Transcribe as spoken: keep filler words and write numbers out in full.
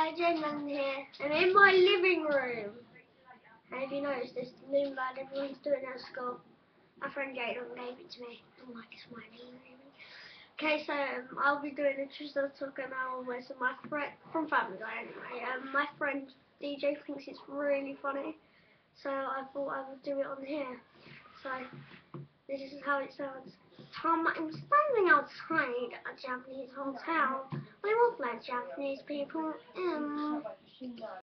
Legend in here. I'm in my living room. And if you notice this balloon bad everyone's doing at school. My friend Jayden gave it to me. I'm like, it's my living room. Okay, so um, I'll be doing a Trisha tokanawa with my friend from Family Guy anyway. Um, my friend D J thinks it's really funny, so I thought I would do it on here. So this is how it sounds. Tom, I'm standing outside a Japanese hotel. We all like Japanese people. Um,